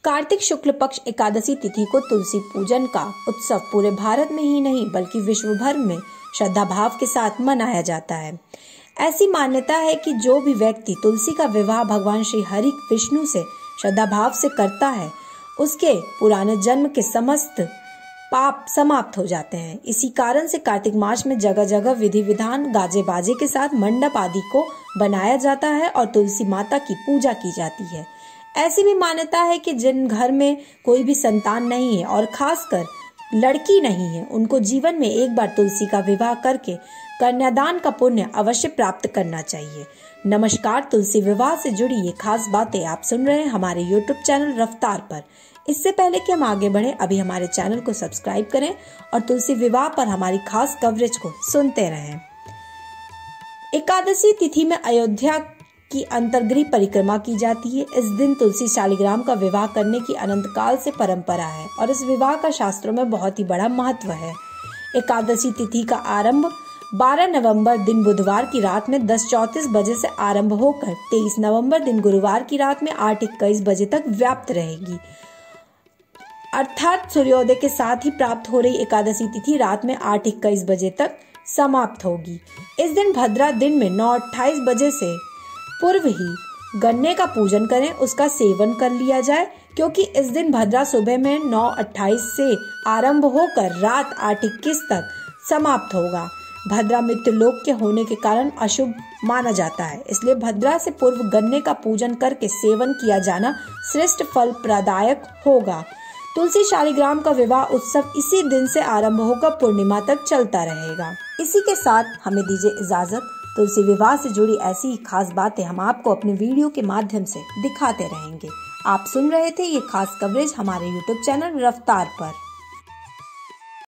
कार्तिक शुक्ल पक्ष एकादशी तिथि को तुलसी पूजन का उत्सव पूरे भारत में ही नहीं बल्कि विश्व भर में श्रद्धा भाव के साथ मनाया जाता है। ऐसी मान्यता है कि जो भी व्यक्ति तुलसी का विवाह भगवान श्री हरि विष्णु से श्रद्धा भाव से करता है, उसके पुराने जन्म के समस्त पाप समाप्त हो जाते हैं। इसी कारण से कार्तिक मास में जगह जगह विधि विधान गाजे बाजे के साथ मंडप आदि को बनाया जाता है और तुलसी माता की पूजा की जाती है। ऐसी भी मान्यता है कि जिन घर में कोई भी संतान नहीं है और खासकर लड़की नहीं है, उनको जीवन में एक बार तुलसी का विवाह करके कन्यादान का पुण्य अवश्य प्राप्त करना चाहिए। नमस्कार, तुलसी विवाह से जुड़ी ये खास बातें आप सुन रहे हैं हमारे YouTube चैनल रफ्तार पर। इससे पहले कि हम आगे बढ़े, अभी हमारे चैनल को सब्सक्राइब करें और तुलसी विवाह पर हमारी खास कवरेज को सुनते रहें। एकादशी तिथि में अयोध्या की अंतर्गृह परिक्रमा की जाती है। इस दिन तुलसी शालिग्राम का विवाह करने की अनंत काल से परंपरा है और इस विवाह का शास्त्रों में बहुत ही बड़ा महत्व है। एकादशी तिथि का आरंभ 12 नवंबर दिन बुधवार की रात में 10:34 बजे से आरंभ होकर 23 नवंबर दिन गुरुवार की रात में 8:21 बजे तक व्याप्त रहेगी। अर्थात सूर्योदय के साथ ही प्राप्त हो रही एकादशी तिथि रात में 8:21 बजे तक समाप्त होगी। इस दिन भद्रा दिन में 9:28 बजे से पूर्व ही गन्ने का पूजन करें, उसका सेवन कर लिया जाए, क्योंकि इस दिन भद्रा सुबह में 9:28 से आरंभ होकर रात 8:21 तक समाप्त होगा। भद्रा मृत्युलोक के होने के कारण अशुभ माना जाता है, इसलिए भद्रा से पूर्व गन्ने का पूजन करके सेवन किया जाना श्रेष्ठ फल प्रदायक होगा। तुलसी शालिग्राम का विवाह उत्सव इसी दिन से आरंभ होकर पूर्णिमा तक चलता रहेगा। इसी के साथ हमें दीजिए इजाजत। तुलसी विवाह से जुड़ी ऐसी ही खास बातें हम आपको अपने वीडियो के माध्यम से दिखाते रहेंगे। आप सुन रहे थे ये खास कवरेज हमारे YouTube चैनल रफ्तार पर।